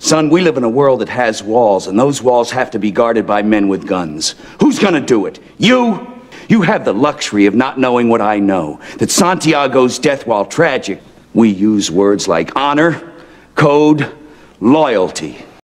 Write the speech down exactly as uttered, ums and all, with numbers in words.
Son, we live in a world that has walls, and those walls have to be guarded by men with guns. Who's gonna do it? You? You have the luxury of not knowing what I know, that Santiago's death, while tragic, we use words like honor, code, loyalty.